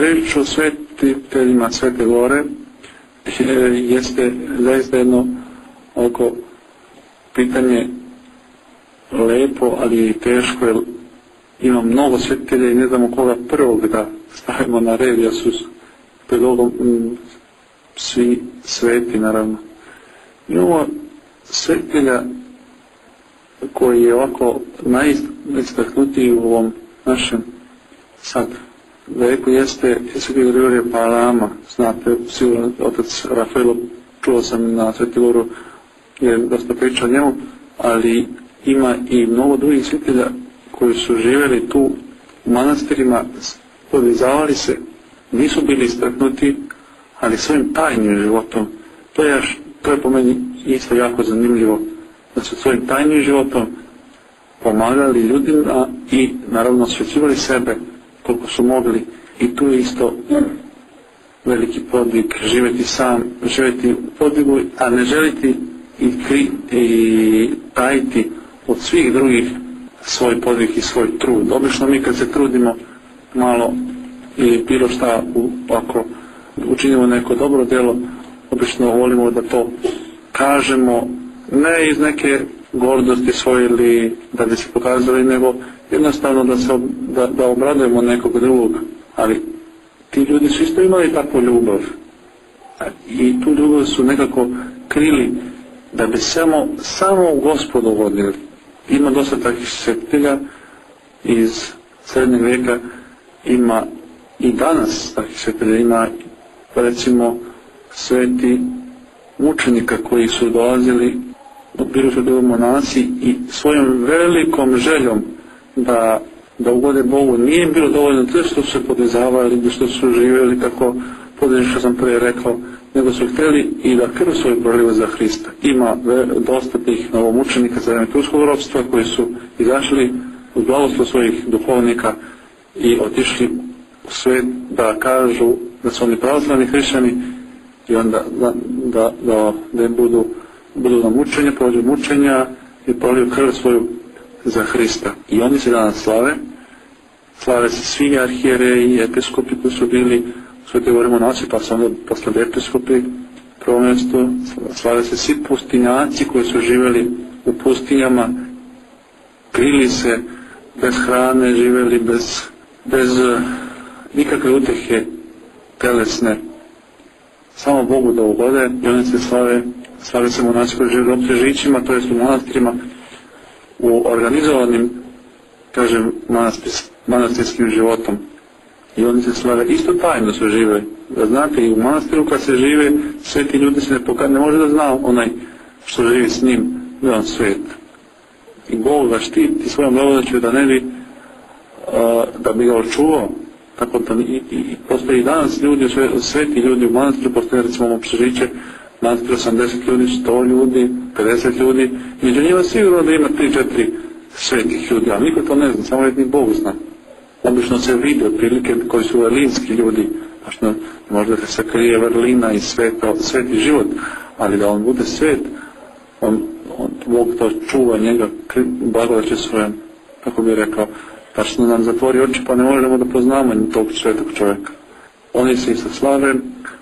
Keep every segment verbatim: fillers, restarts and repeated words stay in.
reč o svetiteljima Svete Gore jeste zaista jedno oko pitanje lepo, ali i teško, jer ima mnogo svetitelja i ne znamo koga prvog da stavimo na red, jer su pred Bogom svi sveti, naravno. Imamo svetitelja koji je ovako najistaknutiji u ovom našem sad veku, jeste Sveti Grigorije Palama. Znate, sigurno otac Rafaelo, čuo sam na Sveti Goru, je dosta pričao o njemu, ali ima i mnogo drugih svetitelja koji su živjeli tu u manastirima, podizavali se, nisu bili istaknuti, ali svojim tajnim životom, to je, to je po meni isto jako zanimljivo, da su svojim tajnim životom pomagali ljudima i naravno osvećivali sebe koliko su mogli, i tu je isto veliki podvig, živjeti sam, živjeti u podvigu, a ne želiti i, kri, i tajiti od svih drugih svoj podvig i svoj trud. Obično mi kad se trudimo malo ili bilo šta, u, ako učinimo neko dobro djelo, obično volimo da to kažemo, ne iz neke gordosti svoje ili da bi se pokazali, nego jednostavno da, se, da, da obradujemo nekog drugog. Ali ti ljudi su isto imali takvu ljubav i tu ljubav su nekako krili da bi samo, samo u Gospodu vodili. Ima dosta takvih svetitelja iz srednjeg vijeka, ima i danas takvih svetitelja, ima recimo sveti mučenika koji su dolazili, bili su bili monasi i svojom velikom željom da, da ugode Bogu, nije im bilo dovoljno to što su se podizavali, da što su živjeli tako podizavali, što sam prije rekao, nego su htjeli i da krv svoju proliva za Hrista. Ima dosta tih novomučenika za vreme turskog ropstva koji su izašli uz blagoslov svojih duhovnika i otišli u svet da kažu da su oni pravoslavni hrišćani i onda da, da, da, da budu, budu na mučenje, prođu mučenja i proliju krv svoju za Hrista. I oni se danas slave, slave se svi arhijere i episkopi koji su bili u Svetoj Gori monasi, pa su onda posle episkopi prvo mjesto, slave se svi pustinjaci koji su živjeli u pustinjama, krili se bez hrane, živjeli bez, bez uh, nikakve utehe telesne, samo Bogu da ugode, i oni se slave, slave se monasi koji žive u opsežićima, to jest u manastirima, u organizovanim, kažem, manastir, manastirskim životom. I oni se slave, isto tajno su žive. Da znate, i u manastiru kad se žive, sveti ljudi se ne pokaže, ne može da zna onaj što živi s njim, da je on svet. I Bog ga štiti svojom blagodaću da ne bi, a, da bi ga očuvao. Tako da i, i, i postoji i danas ljudi, sveti ljudi u manastiru, postoji recimo u opsežiće, manastir osamdeset ljudi, sto ljudi, pedeset ljudi, među njima sigurno da ima tri četiri svetih ljudi, a niko to ne zna, samo jedni Bog zna. Obično se vidi otprilike koji su vrlinski ljudi, što možda se krije vrlina i sveto, sveti život, ali da on bude svet, on, on, Bog to čuva njega, blagodaće svojom, kako bi rekao, pa što nam zatvori oči pa ne možemo da poznamo tog svetog čovjeka. Oni se isto slave,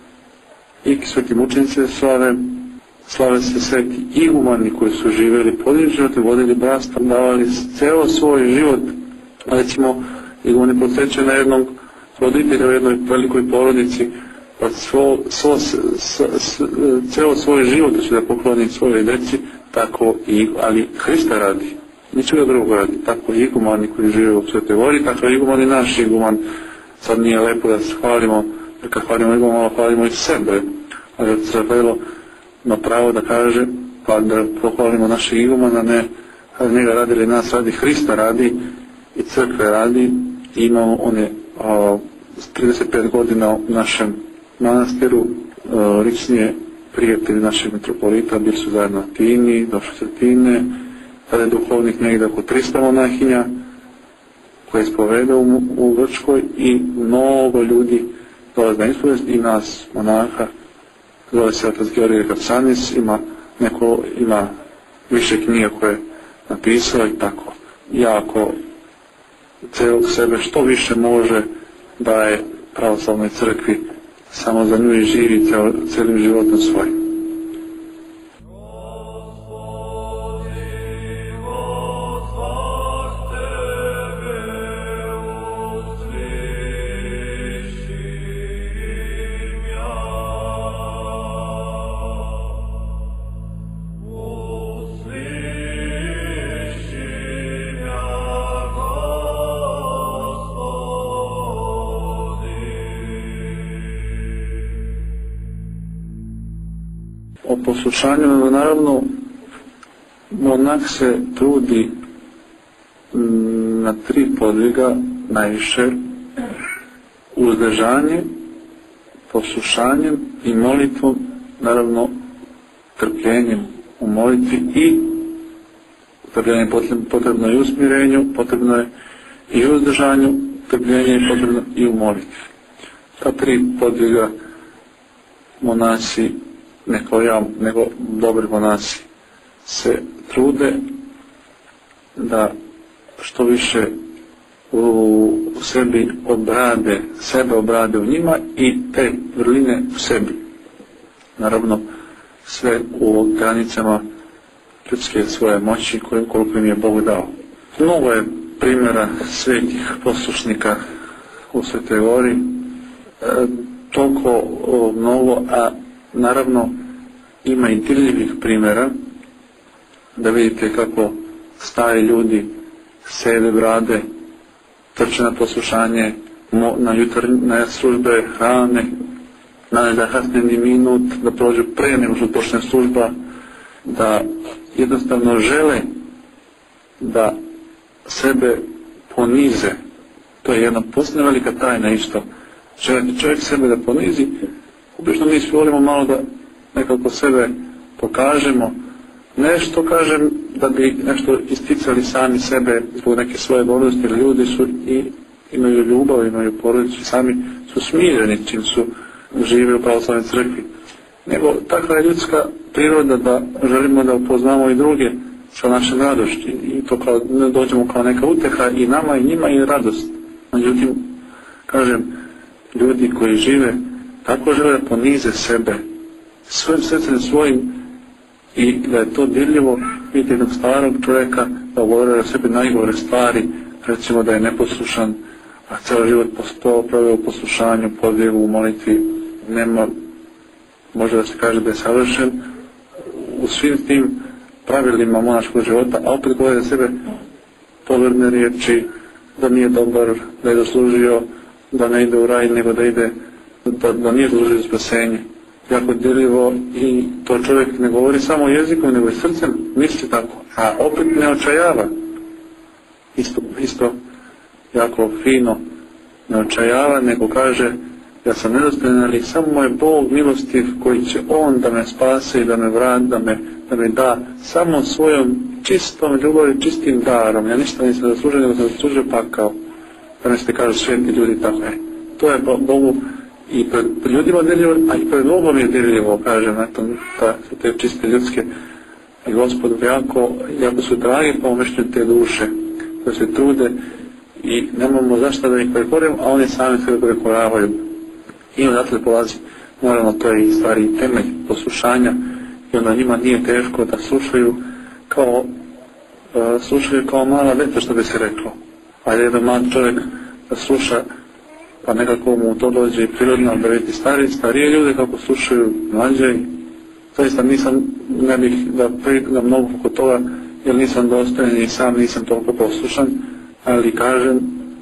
i sveti mučenici se slave, slave se sveti igumani koji su živjeli podivni život i vodili bratstvo, davali ceo svoj život. Recimo, igumani podsjećaju na jednog roditelja u jednoj velikoj porodici, pa svo, svo, s, s, s, ceo svoj život da će da pokloni svojoj deci, tako i, ali Hrista radi, ničega drugo radi, tako i igumani koji žive u Svetoj Gori, tako i igumani naš iguman. Sad nije lepo da se hvalimo, da kad hvalimo igumana, hvalimo i sebe, ali da se Rafaelo na pravo da kaže, pa da pohvalimo našeg igumana, ne da njega radili nas, radi Hrista radi i crkve radi. I imamo, on je a, trideset pet godina u našem manastiru, ličnije prijatelji našeg metropolita, bili su zajedno na Tini, došli sa Tine, tada je duhovnik negdje oko trista monahinja koje je spovedao u, u Grčkoj i mnogo ljudi dolaze na ispovest i nas monaha, zove se otac Georgije Kapsanis, ima neko, ima više knjiga koje je napisao i tako jako celog sebe što više može daje pravoslavnoj crkvi, samo za nju i živi cijelim životom svojim. O poslušanju, naravno, monak se trudi na tri podviga najviše: uzdržanje, poslušanjem i molitvom, naravno trpljenjem u molitvi, i trpljenje potrebno je u usmjerenju, potrebno je i u uzdržanju, trpljenje je potrebno i u molitvi. Ta tri podviga monaci, ne kao ja, nego dobri monaci, se trude da što više u sebi obrade, sebe obrade u njima i te vrline u sebi. Naravno, sve u granicama ljudske svoje moći koliko im je Bog dao. Mnogo je primjera svetih poslušnika u Svetoj Gori, e, toliko o, mnogo, a naravno ima i dirljivih primjera, da vidite kako stari ljudi sede, brade, trče na poslušanje, na jutarnje službe, hrane, na da hasne ni minut, da prođu pre nego što počne služba, da jednostavno žele da sebe ponize. To je jedna posebna velika tajna isto. Želiti čovjek sebe da ponizi. Obično mi svi volimo malo da nekako sebe pokažemo, nešto kažem da bi nešto isticali sami sebe zbog neke svoje bolesti, jer ljudi su i imaju ljubav, imaju porodicu, sami su smireni čim su žive u pravoslavnoj crkvi. Nego takva je ljudska priroda da želimo da upoznamo i druge sa našem radošću i to kao, ne dođemo kao neka uteha i nama i njima i radost. Međutim, kažem, ljudi koji žive tako žele da ponize sebe svojim srcem svojim i da je to dirljivo. Vidite jednog starog čovjeka da govore o sebi najgore stvari, recimo da je neposlušan, a cijel život proveo u poslušanju, podvigu, u molitvi, nema, može da se kaže da je savršen u svim tim pravilima monaškog života, a opet govore za sebe poverne riječi, da nije dobar, da je zaslužio da ne ide u raj, nego da ide, da, da nije zaslužio spasenje. Jako dirljivo, i to čovjek ne govori samo jezikom, nego i srcem misli tako, a opet ne očajava. Isto, isto jako fino ne očajava, nego kaže: ja sam nedostojan, ali samo moj Bog milostiv koji će On da me spase i da me vrati, da me, da me da samo svojom čistom ljubavi, čistim darom. Ja ništa nisam zaslužio, nego sam zaslužio pakao. Da ne ste kažu sveti ljudi tako. E, to je Bogu i pred ljudima dirljivo, a i pred Bogom je dirljivo, kažem, eto, ta, te čiste ljudske. I Gospodu jako, jako su dragi pomoćni te duše, koje se trude i nemamo zašto da ih prekorimo, a oni sami se prekoravaju. I odatle polazi, naravno, to je i stvari temelj poslušanja, i onda njima nije teško da slušaju kao, uh, slušaju kao mala deca, što bi se reklo. A jedan mlad čovjek da sluša, pa nekako mu to dođe i prirodno da vidi stari, starije ljude kako slušaju mlađe. Zaista nisam, ne bih da da mnogo oko toga, jer nisam dostojan i sam nisam toliko poslušan, ali kažem,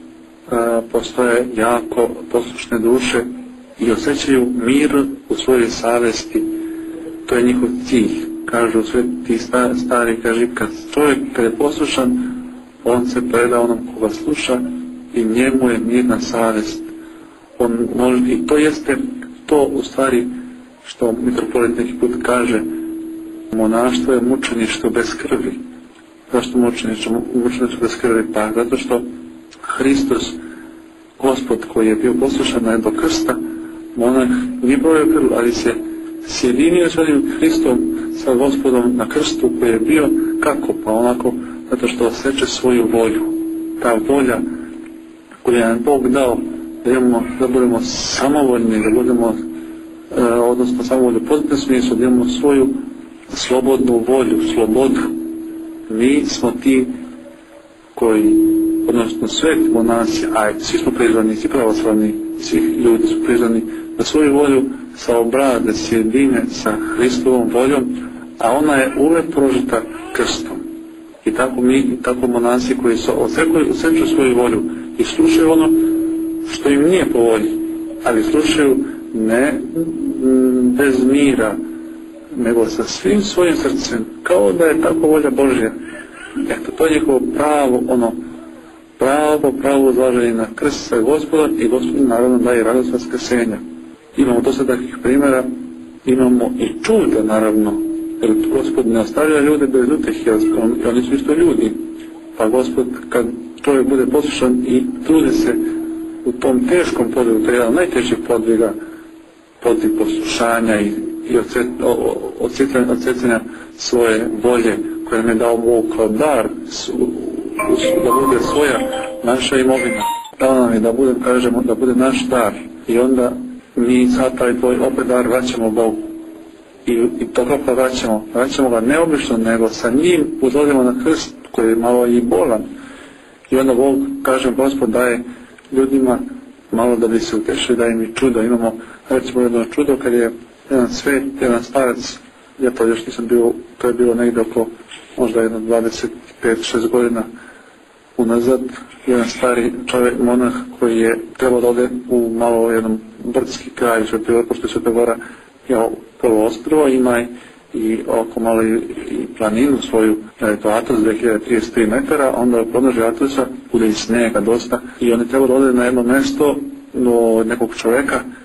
a, postoje jako poslušne duše i osjećaju mir u svojoj savesti. To je njihov cilj. Kažu sve ti stari, stari kaže, kad čovjek kad je poslušan, on se preda onom koga sluša i njemu je mirna savest. On može, i to jeste to u stvari što mitropolit neki put kaže: monaštvo je mučeništvo bez krvi. Zašto mučeništvo? Mučeništvo bez krvi? Pa zato što Hristos, Gospod koji je bio poslušan do krsta, monak nije brojio krv, ali se sjedinio s onim Hristom, sa Gospodom na krstu koji je bio. Kako? Pa onako, zato što osjeća svoju volju. Ta volja koju je nam Bog dao da, imamo, da budemo samovoljni, da budemo, e, odnosno samovoljni u pozitivnom smislu, da imamo svoju slobodnu volju, slobodu. Mi smo ti koji, odnosno sveti monasi, a svi smo prizvani, svi pravoslavni, svi ljudi su prizvani da svoju volju saobrade, sjedine sa Hristovom voljom, a ona je uvek prožita krstom. I tako mi, i tako monasi koji su osjećaju svoju volju i slušaju ono što im nije po volji, ali slušaju ne m, bez mira, nego sa svim svojim srcem, kao da je tako volja Božja. Eto, to je njihovo pravo, ono, pravo, pravo uzlaženje na krst sa Gospodom i Gospodin naravno daje radost vaskrsenja. Imamo dosta takvih primjera, imamo i čuda naravno, jer Gospod ne ostavlja ljude bez ljutih, jer oni su isto ljudi. Pa Gospod, kad čovjek bude poslušan i trudi se u tom teškom podvigu, to je jedan najtežih podviga, podvig poslušanja i, i odsjecanja svoje volje koje nam je dao Bog kao dar, da bude svoja naša imovina. Dao nam je da bude, kažemo, da bude naš dar i onda mi sad taj tvoj opet dar vraćamo Bogu. I, i to kako vraćamo? Vraćamo ga neobično, nego sa njim uzlazimo na krst koji je malo i bolan. I onda Bog, kaže Gospod, daje ljudima malo da bi se utešili, daje mi čudo. Imamo, recimo, jedno čudo kad je jedan svet, jedan starac, ja to još nisam bio, to je bilo negdje oko možda jedno dvadeset pet šest godina unazad, jedan stari čovjek, monah koji je trebao da ode u malo jednom brdski kraj, što je bilo, pošto je Sveta Gora je poluostrvo, ima i oko malo i, i planinu svoju, da je to Atos dve hiljade trideset tri metara, onda u podnožju Atosa bude i snega dosta i on je trebao da ode na jedno mjesto do nekog čovjeka